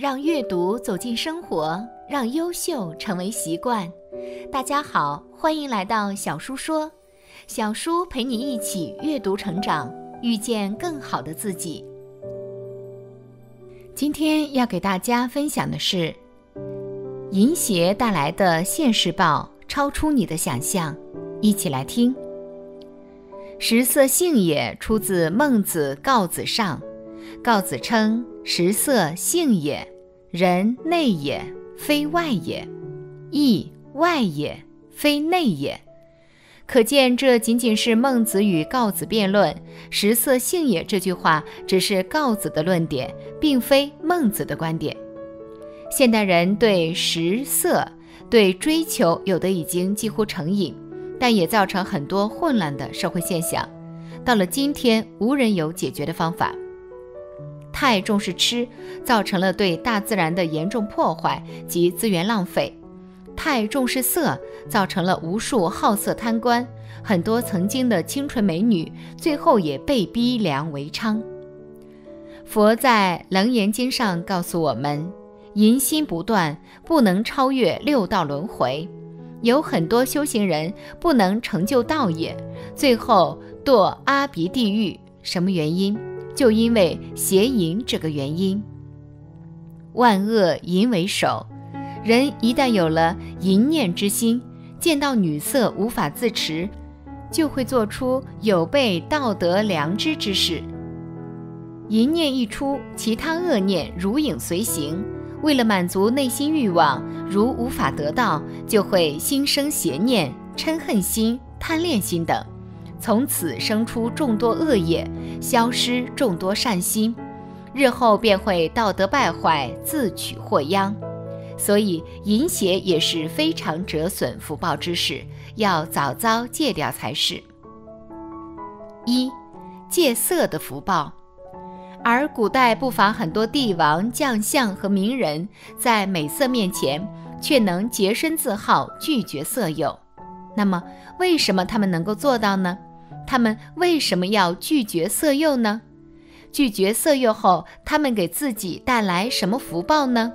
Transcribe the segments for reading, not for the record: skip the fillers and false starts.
让阅读走进生活，让优秀成为习惯。大家好，欢迎来到小叔说，小叔陪你一起阅读成长，遇见更好的自己。今天要给大家分享的是淫邪带来的现世报，超出你的想象。一起来听。食色性也出自孟子《告子上》，告子称食色性也，人内也，非外也；义外也，非内也。可见这仅仅是孟子与告子辩论，食色性也这句话只是告子的论点，并非孟子的观点。现代人对食色、对追求有的已经几乎成瘾，但也造成很多混乱的社会现象。到了今天，无人有解决的方法。太重视吃，造成了对大自然的严重破坏及资源浪费；太重视色，造成了无数好色贪官，很多曾经的清纯美女，最后也被逼良为娼。佛在《楞严经》上告诉我们，淫心不断，不能超越六道轮回。有很多修行人不能成就道业，最后堕阿鼻地狱。什么原因？就因为邪淫这个原因。万恶淫为首，人一旦有了淫念之心，见到女色无法自持，就会做出有悖道德良知之事。淫念一出，其他恶念如影随形，为了满足内心欲望，如无法得到，就会心生邪念、嗔恨心、贪恋心等，从此生出众多恶业，消失众多善心，日后便会道德败坏，自取祸殃。所以淫邪也是非常折损福报之事，要早早戒掉才是。一、戒色的福报。而古代不乏很多帝王、将相和名人，在美色面前却能洁身自好，拒绝色诱。那么为什么他们能够做到呢？他们为什么要拒绝色诱呢？拒绝色诱后，他们给自己带来什么福报呢？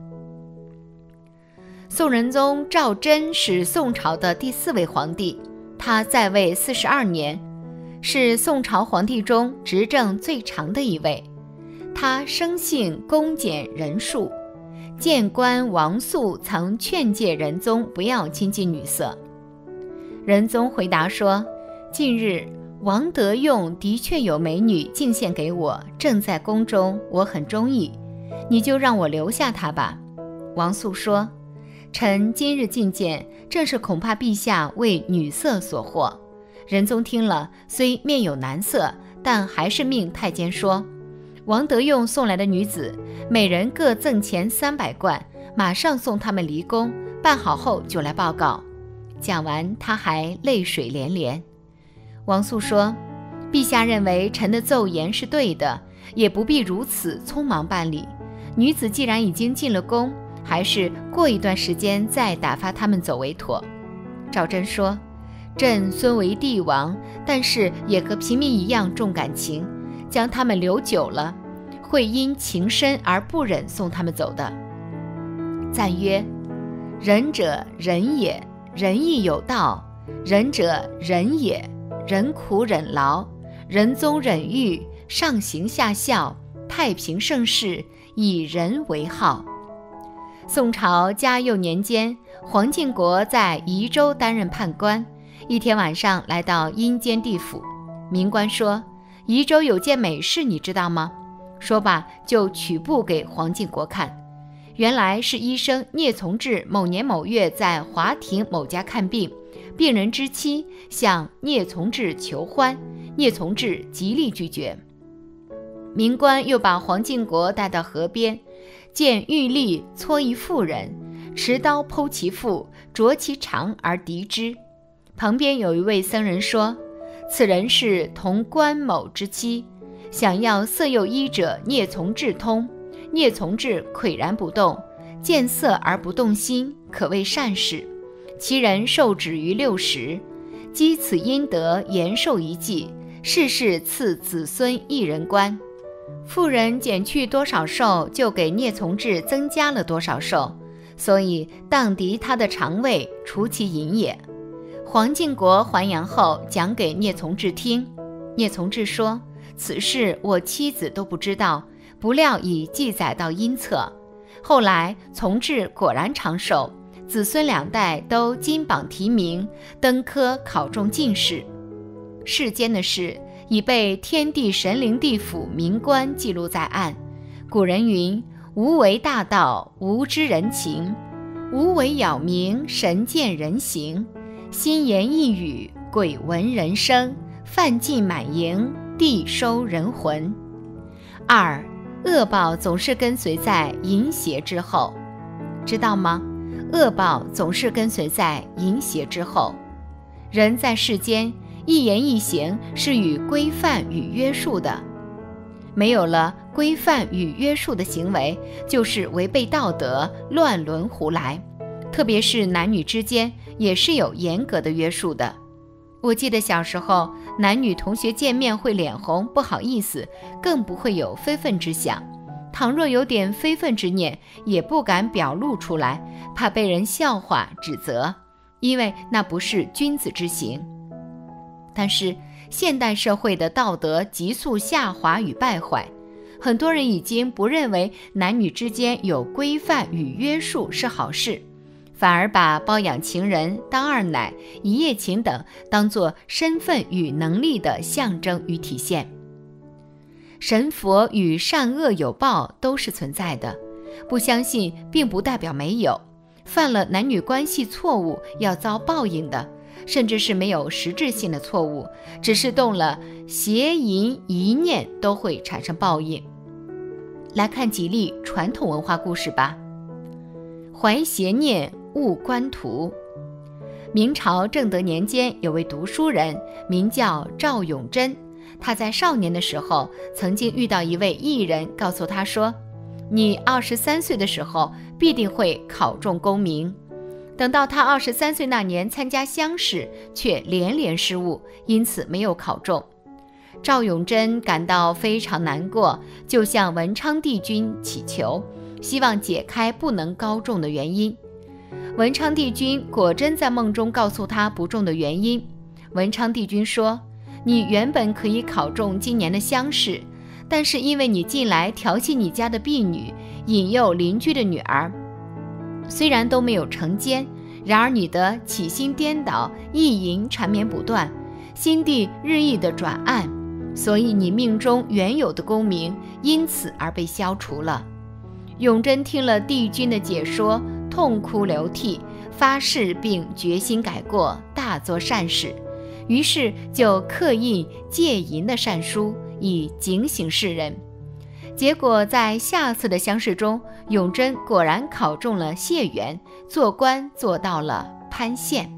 宋仁宗赵祯是宋朝的第4位皇帝，他在位42年，是宋朝皇帝中执政最长的一位。他生性恭俭仁恕，谏官王肃曾劝诫仁宗不要亲近女色。仁宗回答说，近日王德用的确有美女进献给我，正在宫中，我很中意，你就让我留下他吧。王肃说，臣今日觐见，正是恐怕陛下为女色所惑。仁宗听了，虽面有难色，但还是命太监说，王德用送来的女子，每人各赠钱300贯，马上送他们离宫，办好后就来报告。讲完，他还泪水连连。王肃说，陛下认为臣的奏言是对的，也不必如此匆忙办理。女子既然已经进了宫，还是过一段时间再打发他们走为妥。赵祯说，朕虽为帝王，但是也和平民一样重感情，将他们留久了，会因情深而不忍送他们走的。赞曰，仁者仁也，仁义有道；仁者仁也，忍苦忍劳，仁宗忍欲，上行下效，太平盛世，以仁为号。宋朝嘉佑年间，黄敬国在宜州担任判官，一天晚上来到阴间地府，民官说，宜州有件美事，你知道吗？说罢就取布给黄敬国看，原来是医生聂从志某年某月在华亭某家看病，病人之妻向聂从志求欢，聂从志极力拒绝。民官又把黄敬国带到河边，见玉立搓一妇人，持刀剖其腹，啄其肠而敌之。旁边有一位僧人说，此人是同关某之妻，想要色诱医者聂从志通，聂从志岿然不动，见色而不动心，可谓善事。其人受止于60，积此阴德，延寿一纪，世世赐子孙一人官。 妇人减去多少寿，就给聂从志增加了多少寿，所以荡涤他的肠胃，除其淫也。黄晋国还阳后讲给聂从志听，聂从志说：此事我妻子都不知道，不料已记载到阴册。后来从志果然长寿，子孙2代都金榜题名，登科考中进士。世间的事已被天地神灵地府民官记录在案。古人云：无为大道，无知人情；无为杳冥，神见人行。心言一语，鬼闻人声；饭尽满盈，地收人魂。2. 恶报总是跟随在淫邪之后，知道吗？恶报总是跟随在淫邪之后。人在世间，一言一行是与规范与约束的，没有了规范与约束的行为，就是违背道德，乱伦胡来。特别是男女之间也是有严格的约束的。我记得小时候，男女同学见面会脸红，不好意思，更不会有非分之想。倘若有点非分之念，也不敢表露出来，怕被人笑话指责，因为那不是君子之行。但是现代社会的道德急速下滑与败坏，很多人已经不认为男女之间有规范与约束是好事，反而把包养情人、当二奶、一夜情等当作身份与能力的象征与体现。神佛与善恶有报都是存在的，不相信并不代表没有，犯了男女关系错误要遭报应的，甚至是没有实质性的错误，只是动了邪淫一念都会产生报应。来看几例传统文化故事吧。怀邪念误官途。明朝正德年间，有位读书人名叫赵永贞，他在少年的时候曾经遇到一位艺人，告诉他说，你23岁的时候必定会考中功名。等到他23岁那年参加乡试，却连连失误，因此没有考中。赵永贞感到非常难过，就向文昌帝君祈求，希望解开不能高中的原因。文昌帝君果真在梦中告诉他不中的原因。文昌帝君说，你原本可以考中今年的乡试，但是因为你近来调戏你家的婢女，引诱邻居的女儿，虽然都没有成奸，然而你的起心颠倒，意淫缠绵不断，心地日益的转暗，所以你命中原有的功名因此而被消除了。永贞听了帝君的解说，痛哭流涕，发誓并决心改过，大做善事。于是就刻印戒淫的善书，以警醒世人。结果在下次的乡试中，永贞果然考中了解元，做官做到了潘县。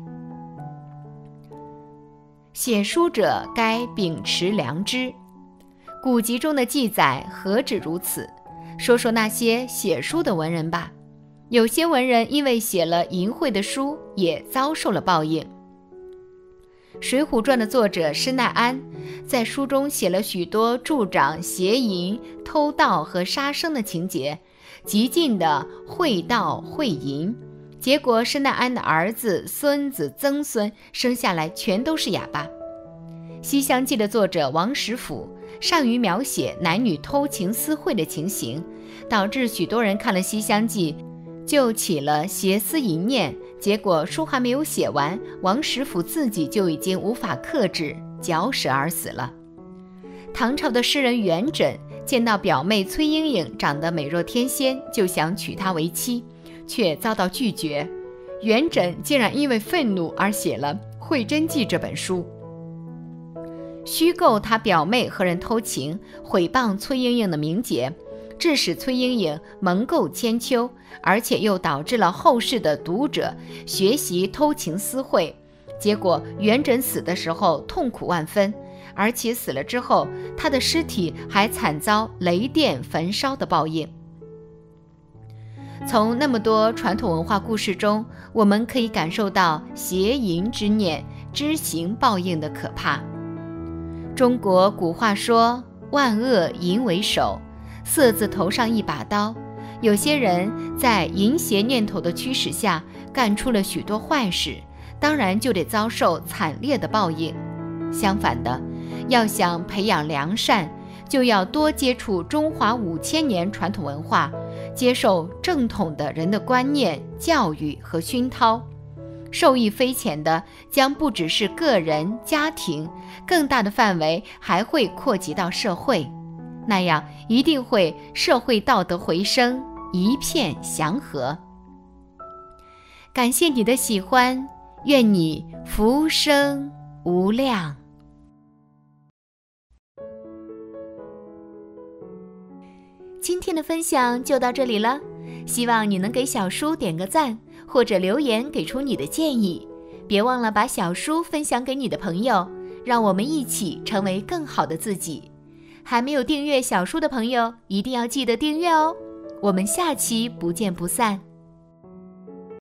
写书者该秉持良知，古籍中的记载何止如此？说说那些写书的文人吧。有些文人因为写了淫秽的书，也遭受了报应。《水浒传》的作者施耐庵在书中写了许多助长邪淫、偷盗和杀生的情节，极尽的会盗会淫，结果施耐庵的儿子、孙子、曾孙生下来全都是哑巴。《西厢记》的作者王实甫善于描写男女偷情私会的情形，导致许多人看了《西厢记》就起了邪思淫念，结果书还没有写完，王实甫自己就已经无法克制，嚼舌而死了。唐朝的诗人元稹见到表妹崔莺莺长得美若天仙，就想娶她为妻，却遭到拒绝。元稹竟然因为愤怒而写了《会真记》这本书，虚构他表妹和人偷情，毁谤崔莺莺的名节，致使崔莺莺蒙垢千秋，而且又导致了后世的读者学习偷情私会。结果元稹死的时候痛苦万分，而且死了之后，他的尸体还惨遭雷电焚烧的报应。从那么多传统文化故事中，我们可以感受到邪淫之念知行报应的可怕。中国古话说，万恶淫为首， 色字头上一把刀，有些人在淫邪念头的驱使下干出了许多坏事，当然就得遭受惨烈的报应。相反的，要想培养良善，就要多接触中华5000年传统文化，接受正统的人的观念、教育和熏陶。受益匪浅的将不只是个人、家庭，更大的范围还会扩及到社会，那样一定会社会道德回升，一片祥和。感谢你的喜欢，愿你福生无量。今天的分享就到这里了，希望你能给小叔点个赞，或者留言给出你的建议。别忘了把小叔分享给你的朋友，让我们一起成为更好的自己。还没有订阅小叔的朋友，一定要记得订阅哦。我们下期不见不散。